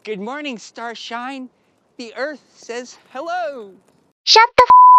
Good morning, Starshine. The Earth says hello. Shut the